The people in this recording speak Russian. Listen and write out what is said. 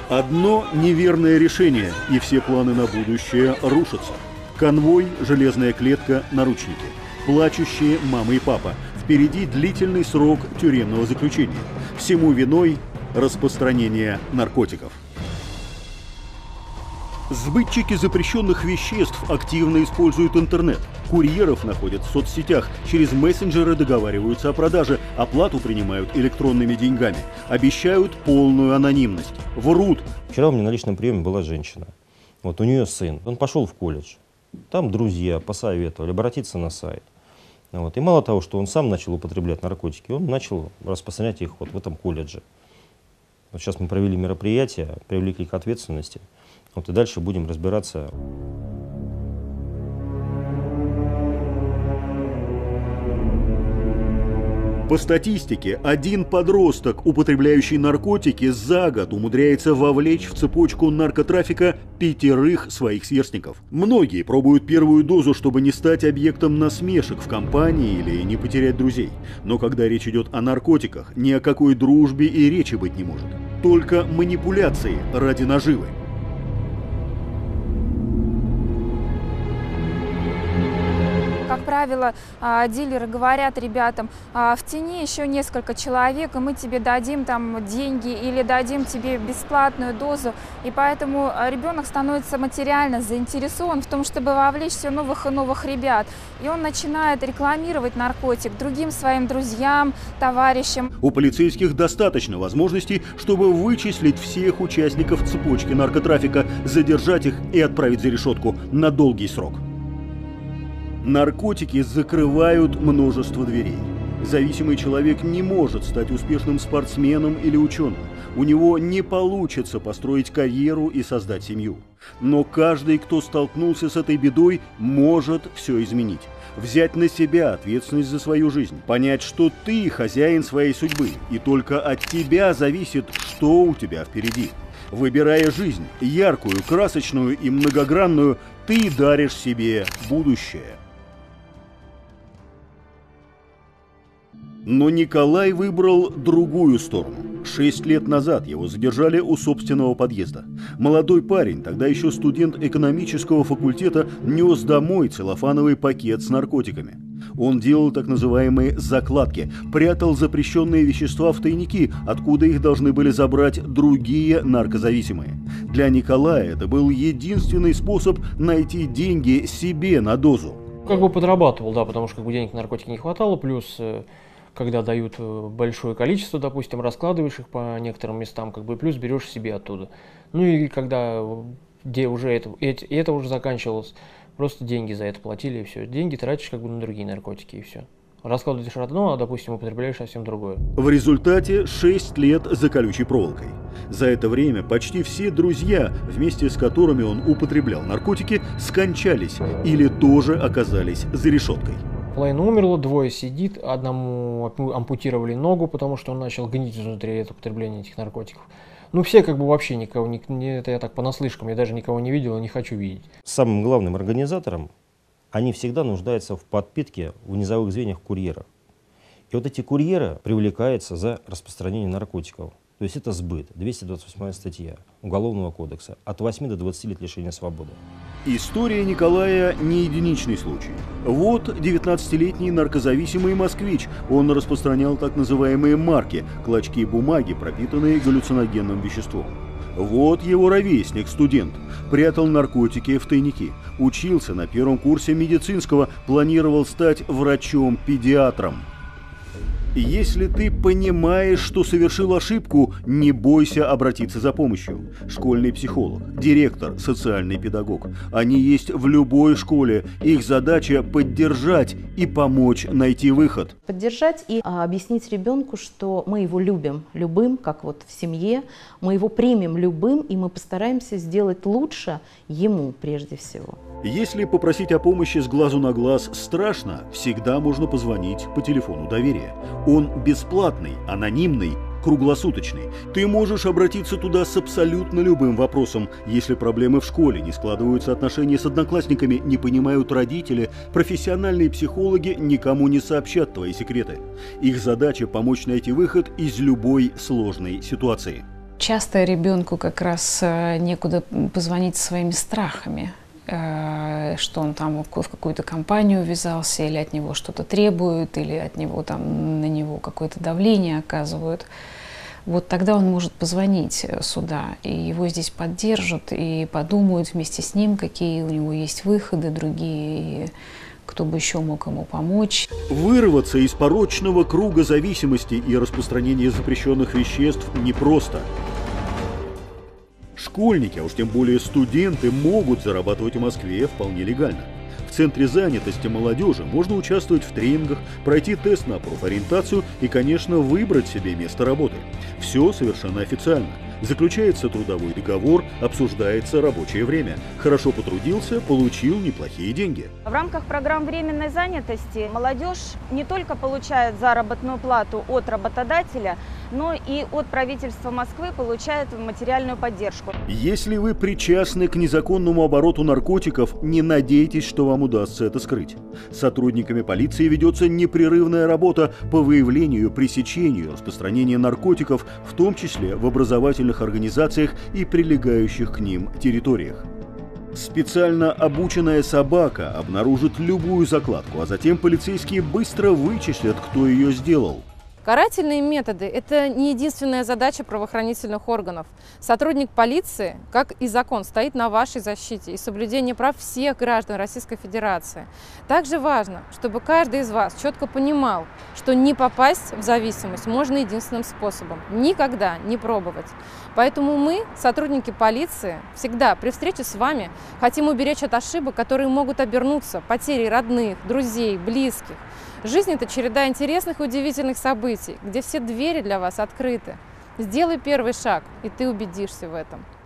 Одно неверное решение, и все планы на будущее рушатся. Конвой, железная клетка, наручники. Плачущие мама и папа. Впереди длительный срок тюремного заключения. Всему виной распространение наркотиков. Сбытчики запрещенных веществ активно используют интернет. Курьеров находят в соцсетях, через мессенджеры договариваются о продаже, оплату принимают электронными деньгами, обещают полную анонимность, врут. Вчера у меня на личном приеме была женщина. Вот у нее сын, он пошел в колледж. Там друзья посоветовали обратиться на сайт. Вот. И мало того, что он сам начал употреблять наркотики, он начал распространять их вот в этом колледже. Вот сейчас мы провели мероприятие, привлекли к ответственности. Вот и дальше будем разбираться. По статистике, один подросток, употребляющий наркотики, за год умудряется вовлечь в цепочку наркотрафика 5 своих сверстников. Многие пробуют первую дозу, чтобы не стать объектом насмешек в компании или не потерять друзей. Но когда речь идет о наркотиках, ни о какой дружбе и речи быть не может. Только манипуляции ради наживы. Как правило, дилеры говорят ребятам: в тени еще несколько человек, и мы тебе дадим там деньги или дадим тебе бесплатную дозу. И поэтому ребенок становится материально заинтересован в том, чтобы вовлечь все новых и новых ребят. И он начинает рекламировать наркотик другим своим друзьям, товарищам. У полицейских достаточно возможностей, чтобы вычислить всех участников цепочки наркотрафика, задержать их и отправить за решетку на долгий срок. Наркотики закрывают множество дверей. Зависимый человек не может стать успешным спортсменом или ученым. У него не получится построить карьеру и создать семью. Но каждый, кто столкнулся с этой бедой, может все изменить. Взять на себя ответственность за свою жизнь. Понять, что ты хозяин своей судьбы. И только от тебя зависит, что у тебя впереди. Выбирая жизнь, яркую, красочную и многогранную, ты даришь себе будущее. Но Николай выбрал другую сторону. 6 лет назад его задержали у собственного подъезда. Молодой парень, тогда еще студент экономического факультета, нес домой целлофановый пакет с наркотиками. Он делал так называемые закладки, прятал запрещенные вещества в тайники, откуда их должны были забрать другие наркозависимые. Для Николая это был единственный способ найти деньги себе на дозу. Как бы подрабатывал, да, потому что денег на наркотики не хватало, плюс когда дают большое количество, допустим, раскладываешь их по некоторым местам, плюс берешь себе оттуда. Ну и когда уже это уже заканчивалось, просто деньги за это платили и все. Деньги тратишь на другие наркотики и все. Раскладываешь одно, а, допустим, употребляешь совсем другое. В результате 6 лет за колючей проволокой. За это время почти все друзья, вместе с которыми он употреблял наркотики, скончались или тоже оказались за решеткой. Половина умерла, 2 сидит, одному ампутировали ногу, потому что он начал гнить изнутри от употребления этих наркотиков. Ну все вообще никого, это я так понаслышкам, я даже никого не видел и не хочу видеть. Самым главным организатором они всегда нуждаются в подпитке в низовых звеньях курьеров. И вот эти курьеры привлекаются за распространение наркотиков. То есть это сбыт, 228 статья Уголовного кодекса, от 8 до 20 лет лишения свободы. История Николая не единичный случай. Вот 19-летний наркозависимый москвич. Он распространял так называемые марки, клочки бумаги, пропитанные галлюциногенным веществом. Вот его ровесник, студент. Прятал наркотики в тайники. Учился на 1-м курсе медицинского, планировал стать врачом-педиатром. Если ты понимаешь, что совершил ошибку, не бойся обратиться за помощью. Школьный психолог, директор, социальный педагог. Они есть в любой школе. Их задача поддержать и помочь найти выход. Поддержать и объяснить ребенку, что мы его любим любым, как в семье. Мы его примем любым, и мы постараемся сделать лучше ему прежде всего. Если попросить о помощи с глазу на глаз страшно, всегда можно позвонить по телефону доверия. Он бесплатный, анонимный, круглосуточный. Ты можешь обратиться туда с абсолютно любым вопросом. Если проблемы в школе, не складываются отношения с одноклассниками, не понимают родители, профессиональные психологи никому не сообщат твои секреты. Их задача помочь найти выход из любой сложной ситуации. Часто ребенку как раз некуда позвонить своими страхами, что он там в какую-то компанию ввязался, или от него что-то требуют, или от него там на него какое-то давление оказывают. Вот тогда он может позвонить сюда, и его здесь поддержат, и подумают вместе с ним, какие у него есть выходы другие, и кто бы еще мог ему помочь. Вырваться из порочного круга зависимости и распространения запрещенных веществ непросто. Школьники, а уж тем более студенты, могут зарабатывать в Москве вполне легально. В Центре занятости молодежи можно участвовать в тренингах, пройти тест на профориентацию и, конечно, выбрать себе место работы. Все совершенно официально. Заключается трудовой договор, обсуждается рабочее время. Хорошо потрудился, получил неплохие деньги. В рамках программ временной занятости молодежь не только получает заработную плату от работодателя, но и от правительства Москвы получает материальную поддержку. Если вы причастны к незаконному обороту наркотиков, не надейтесь, что вам удастся это скрыть. Сотрудниками полиции ведется непрерывная работа по выявлению, пресечению распространения наркотиков, в том числе в образовательных организациях и прилегающих к ним территориях. Специально обученная собака обнаружит любую закладку, а затем полицейские быстро вычислят, кто ее сделал. Карательные методы – это не единственная задача правоохранительных органов. Сотрудник полиции, как и закон, стоит на вашей защите и соблюдении прав всех граждан Российской Федерации. Также важно, чтобы каждый из вас четко понимал, что не попасть в зависимость можно единственным способом – никогда не пробовать. Поэтому мы, сотрудники полиции, всегда при встрече с вами хотим уберечь от ошибок, которые могут обернуться потерей родных, друзей, близких. Жизнь – это череда интересных и удивительных событий, где все двери для вас открыты. Сделай первый шаг, и ты убедишься в этом.